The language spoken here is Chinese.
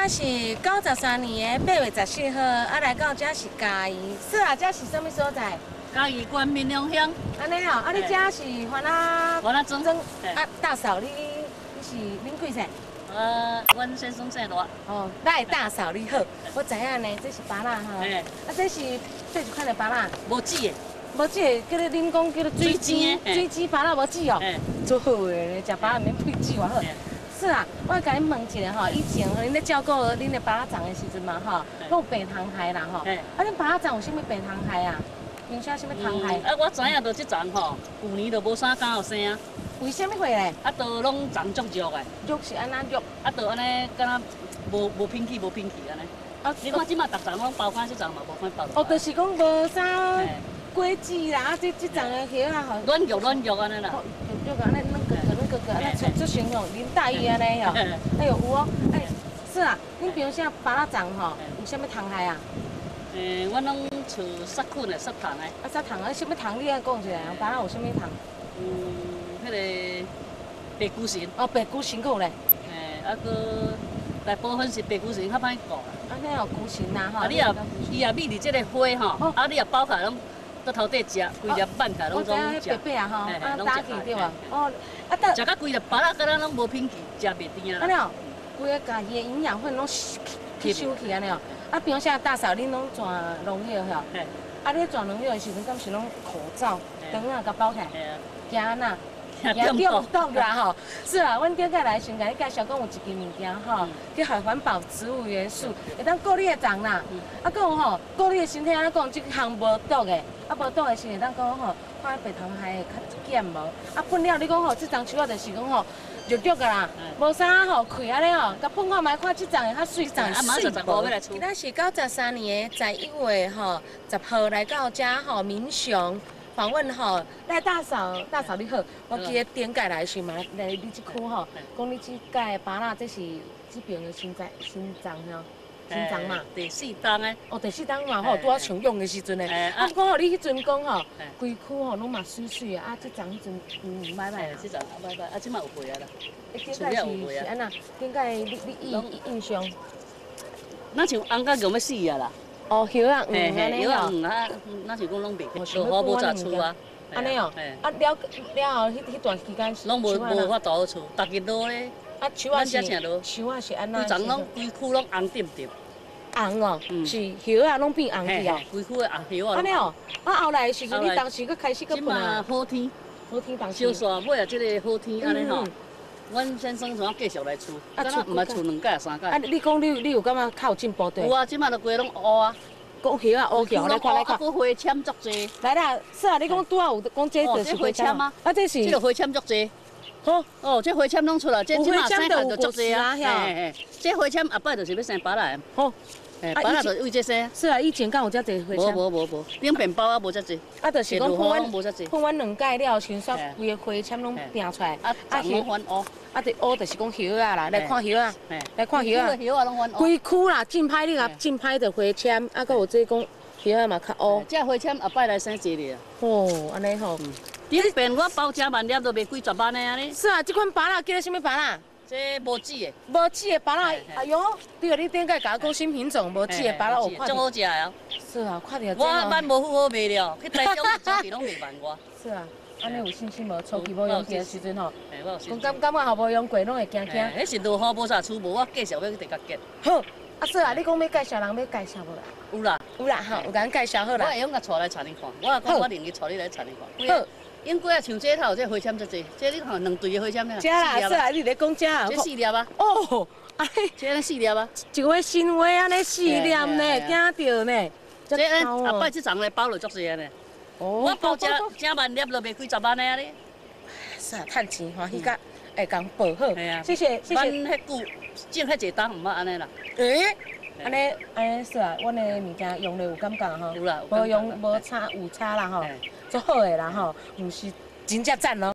仔是93年的8月14号，啊来到这是嘉义。是啊，这是什么所在？ 嘉义县民良乡。 安尼哦，啊你这是番仔庄。 啊，大嫂你是恁几岁？ 阮先生姓大。 哦，来大嫂你好，我知影呢，这是芭乐哈。啊，这是一款的芭乐。 无籽的。 无籽的，叫做恁讲叫做水煎水煎芭乐无籽哦。做好的咧，食芭乐免配籽偌好。是啊，我甲恁问一下吼，以前恁咧照顾恁的芭乐长的时阵嘛吼，有白糖害啦吼。啊，恁芭乐长有啥物白糖害啊？平常啥物糖害？ 啊，我知影着即丛吼，旧年就无啥敢有生啊。 为什么会咧？ 啊，都拢长足肉的。 肉是安怎肉？ 啊，都安尼，敢若无偏气安尼。啊，你看即马逐丛拢包款，即丛嘛无款包。 哦，就是讲无啥果子啦，啊，这丛的叶啊吼。 软肉安尼啦。 肉安尼嫩个，安尼出形容淋大雨安尼吼。哎呦有哦，哎，是啊，恁平常芭乐长吼有啥物糖害啊？ 阮拢厝杀菌的，杀虫的。 啊，杀虫啊，啥物糖你爱讲一下？芭乐有啥物糖？ 迄个白骨神。 哦，白骨神有咧。 啊，搁大部分是白骨神较歹顾啦。 安尼哦，骨神啦吼。 啊，伊也秘伫即个花吼，啊，你也包起来拢搁头底食，规粒拌起来拢总食。 白白啊吼，啊打起对啊。哦，啊食到规粒芭乐，敢若拢无品气，食袂甜啊。安尼哦，规个家己的营养分拢吸收去安尼哦。啊，平常大嫂恁拢转农药吼？啊，你转农药的时阵，敢是拢口罩、灯啊，甲包起来，惊安那？惊中毒啦吼！是啊，阮顶个来先甲你介绍讲有一件物件吼，叫环保植物元素，会当顾你的脏啦。啊，搁有吼，顾你的身体啊，讲即项无毒的，啊无毒的是会当讲吼，看白糖害较减无。啊，喷了你讲吼，即丛树啊，就是讲吼。肉肉个啦，无啥吼，开安尼吼，甲喷看卖看即丛的较水丛水无。今仔是93年的11月吼10号来到遮吼民雄访问吼，来大嫂你好，我记得顶届来时嘛来你即区吼，讲你即届芭乐这是这边的新丛吼。新丛嘛， 第4档的。哦， 第4档嘛吼，拄啊上用的时阵的。啊，讲吼你迄阵讲吼，规区吼拢嘛水水的，啊，即丛迄阵歹啦。 即丛歹，啊，即马有肥啊啦。 顶届是安那？顶届你印象？ 那像红甲用要死啊啦。 哦，叶啊，安尼哦。啊，那是讲拢袂，落雨无咋出啊。 安尼哦。啊了后，迄段期间拢无法度好出，逐日落咧。 啊，树啊是安那？ 规丛拢规区拢红点点。 红哦，是叶啊，拢变红去哦。 规区的红叶啊。 安尼哦，啊后来的时阵，你当时佫开始佫喷啊。 好天当时。 小煞尾啊，即个好天安尼吼，阮先生怎继续来出？啊，出毋係出2届3届。啊， 你讲你有感觉较有进步对？ 有啊，即马都规拢乌啊。 讲叶啊乌起来，看来看。 佫花签足济。 来啦，是啊，你讲拄啊有讲这就是花签啊？ 啊，这是。 这个花签足济。哦，这花签拢出来，这即马生就足济啊！这花签后摆就是要生芭乐。好，芭乐就为这生。 是啊，以前敢有遮济花签？ 无，顶面包啊无遮济。啊， 就是讲喷完2届了，先煞规个花签拢拼出来。 啊，叶翻乌。 啊，这乌就是讲叶啊啦，来看叶啊，来看叶啊。 叶啊拢翻乌。 规区啦，正歹你啊，正歹的花签，啊，佮有这讲叶啊嘛较乌。 这花签后摆来生一粒啊。 哦，安尼吼。 顶边我包正万粒都卖几10万的安尼。 是啊，这款芭乐叫做什么芭乐？ 这无籽的。 无籽的芭乐，哎呦，对啊，你顶届甲我讲新品种，无籽的芭乐有看。 真好食啊！ 是啊，看到。 我万无好卖了，去台中早期拢卖万外。 是啊，安尼有信心无？初期无用过的时阵吼，讲感觉后无用过，拢会惊惊。 迄是落雨无啥出，无我介绍要去第甲结。 好，啊是啊，你讲要介绍人，要介绍无啦？ 有啦， 有啦，吼，有甲咱介绍好啦。 我会用甲带来带你看，我也讲我另去带你来带你看。好。因过啊，像这头这花签足济，这你看2对的花签呢？ 遮啦，是啊，你咧讲遮啊？ 这4粒啊？ 哦，安尼， 这4粒啊？ 一个新花安尼4粒呢，惊到呢。 这后摆这丛咧包落足济呢。哦。我包正万粒都卖几10万的啊哩。 是啊，趁钱欢喜甲会共报好。谢谢。 阮迄久种迄一档毋捌安尼啦。 安尼是啊，阮的物件用了有感觉吼。 有啦。 无用无差有差啦吼，足好的啦吼，毋是真正赞咯。